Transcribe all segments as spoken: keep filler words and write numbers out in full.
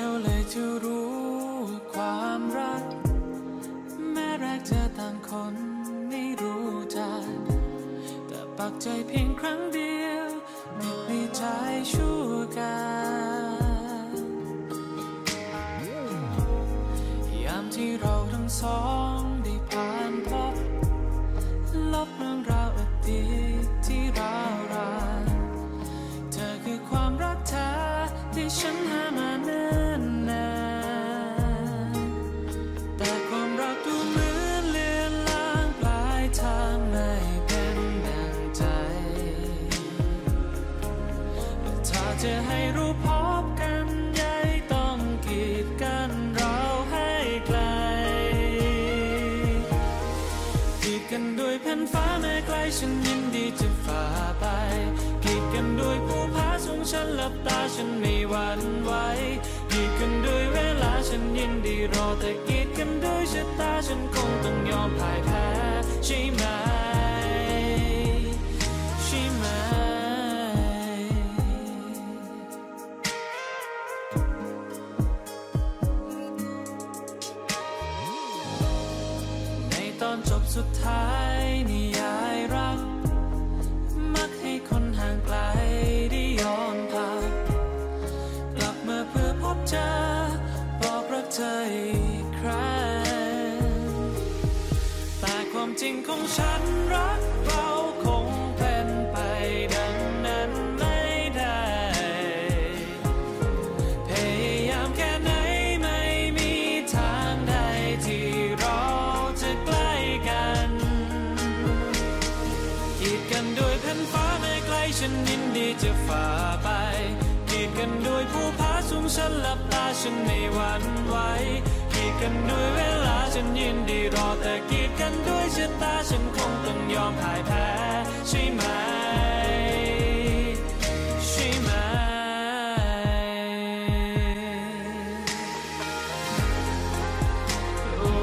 ยวเลยจะรู้ความรักแม้แรกเจอต่างคนไม่รู้จักแต่ปักใจเพียงครั้งเดียวติดในใจชั่วการยามที่เราทั้งสองได้ผ่านพบลบเรื่องราวอดีตที่ร้าวรานเธอคือความรักแท้ที่ฉันหามาเนิ่นนานแต่ความรักดูเหมือนเลือนลางปลายทางไม่เป็นดังใจถ้าจะให้รู้พบกันใหญ่ต้องกีดกันเราให้ไกลกีดกันด้วยแผ่นฟ้าแม้ไกลฉันยินดีจะฝ่าไปกีดกันด้วยภูผาสูงฉันหลับตาฉันไม่หวั่นไหวกีดกันด้วยเวลาฉันยินดีรอแต่กีดกันด้วยชะตาฉันคงต้องยอมพ่ายแพ้ใช่ไหมใช่ไหมในตอนจบสุดท้ายนิยายรักมักให้คนห่างไกลได้ย้อนภาพกลับมาเพื่อพบเจอบอกรักเธออีกครั้งแต่ความจริงของฉันรักเราคงเป็นไปดังนั้นไม่ได้พยายามแค่ไหนไม่มีทางใดที่เราจะใกล้กันกีดกันด้วยแผ่นฟ้าแม้ไกลฉันยินดีจะฝ่าไปกีดกันด้วยภูผาสูงฉันหลับตาฉันไม่หวั่นไหวกีดกันด้วยเวลาฉันยินดีรอแต่กีดกันด้วยชะตาฉันคงต้องยอมพ่ายแพ้ใช่ไหมใช่ไหมโอ้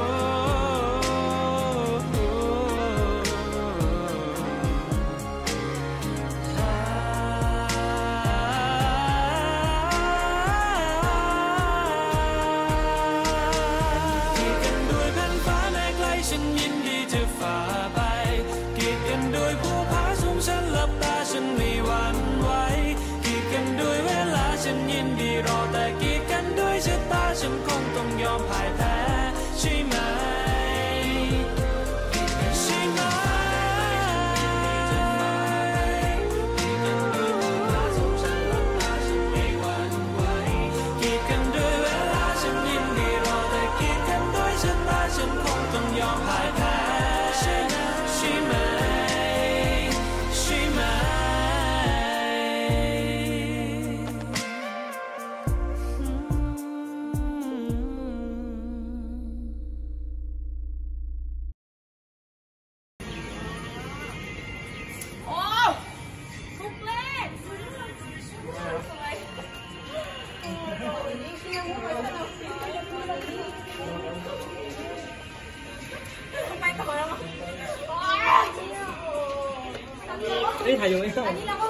ฉันยินดีจะฝ่าไปกีดกันด้วยภูผาสูงฉันหลับตาฉันไม่หวั่นไหวกีดกันด้วยเวลาฉันยินดีรอแต่กีดกันด้วยชะตาฉันคงต้องยอมพ่ายแพ้ใช่ไหมใช่ไหมกีดกันด้วยภูผาสูงฉันหลับตาฉันไม่หวั่นไหวกีดกันด้วยเวลาฉันยินดีรอแต่กีดกันด้วยชะตาฉันคงต้องยอมพ่ายแพ้ใช่ไหมใช่ไหมใช่ไหมโอ้ทุกเลขสวยโอ้ยนี่เชี่ยวเลยไปต่อแล้วมั้งโอ้ยนี่ถ่ายอยู่ไม่ต้องอันนี้เราก็